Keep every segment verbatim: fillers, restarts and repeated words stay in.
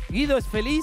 ¿Guido es feliz?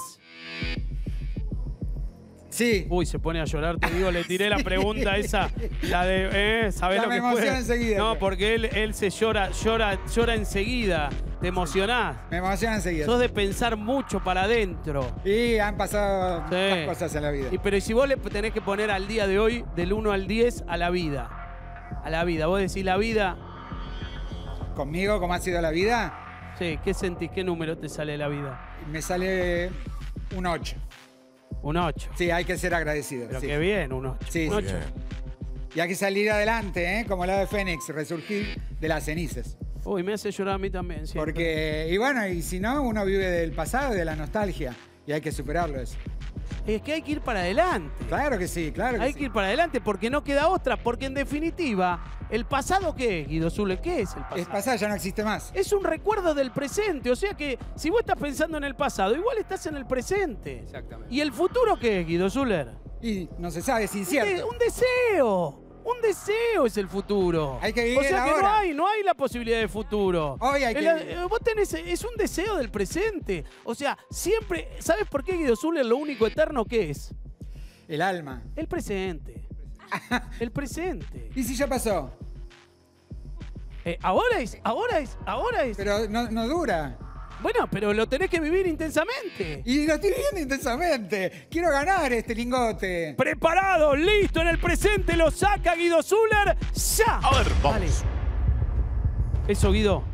Sí. Uy, se pone a llorar, te digo, le tiré la pregunta esa, la de, eh, ¿sabés Ya lo me que fue? emociona enseguida. No, porque él, él se llora, llora, llora enseguida, te emocionás. Me emociona enseguida. Sos de pensar mucho para adentro. Y han pasado Sí. muchas cosas en la vida. Y, pero si vos le tenés que poner al día de hoy, del uno al diez, a la vida. A la vida. Vos decís la vida, ¿Conmigo cómo ha sido la vida? sí, ¿qué sentís? ¿Qué número te sale la vida? Me sale un ocho. Un ocho. Sí, hay que ser agradecido. Pero sí. qué bien, un ocho. Sí, un sí. ocho. Y hay que salir adelante, ¿eh? Como la de Fénix, resurgir de las cenizas. Uy, me hace llorar a mí también, siempre. Porque, y bueno, y si no, uno vive del pasado, de la nostalgia. Y hay que superarlo eso. Es que hay que ir para adelante. Claro que sí, claro que Hay sí. que ir para adelante porque no queda otra. Porque en definitiva, ¿el pasado qué es, Guido Zule? ¿Qué es el pasado? El pasado ya no existe más. Es un recuerdo del presente. O sea que si vos estás pensando en el pasado, igual estás en el presente. Exactamente. ¿Y el futuro qué es, Guido Zuller? Y no se sabe, es Un, de- incierto. un deseo. Un deseo es el futuro. Hay que vivir O sea el que no ahora. hay, no hay la posibilidad de futuro. Hoy hay El- que- eh, vos tenés, es un deseo del presente. O sea, siempre, ¿sabes por qué, Guido Zuller, lo único eterno que es? El alma. El presente. El presente. ¿Y si ya pasó? Eh, ahora es, ahora es, ahora es. Pero no, no dura. Bueno, pero lo tenés que vivir intensamente. Y lo estoy viviendo intensamente. Quiero ganar este lingote. Preparado, listo, en el presente lo saca Guido Zuller. ¡Ya! A ver, vamos. Dale. Eso, Guido.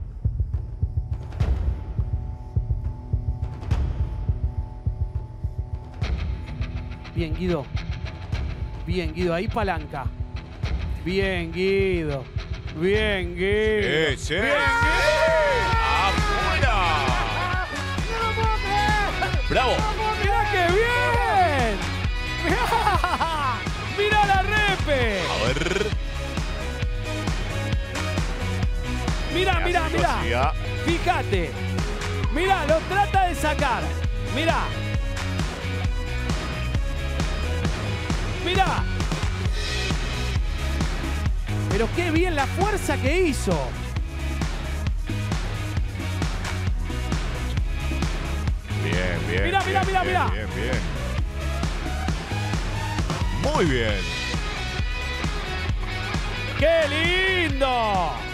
Bien, Guido. Bien, Guido. Ahí palanca. Bien, Guido. Bien, Guido. Sí, sí. Bien, ¡Afuera! ¡Bravo! ¡Mirá qué bien! ¡Mirá! ¡Mirá la repe! A ver. Mirá, mirá, Así mirá. hacía. Fíjate. Mirá, lo trata de sacar. Mirá. Mirá. Pero qué bien la fuerza que hizo. Bien, bien. Mirá, mirá, bien, mirá, bien, mirá. Bien, bien. Muy bien. ¡Qué lindo!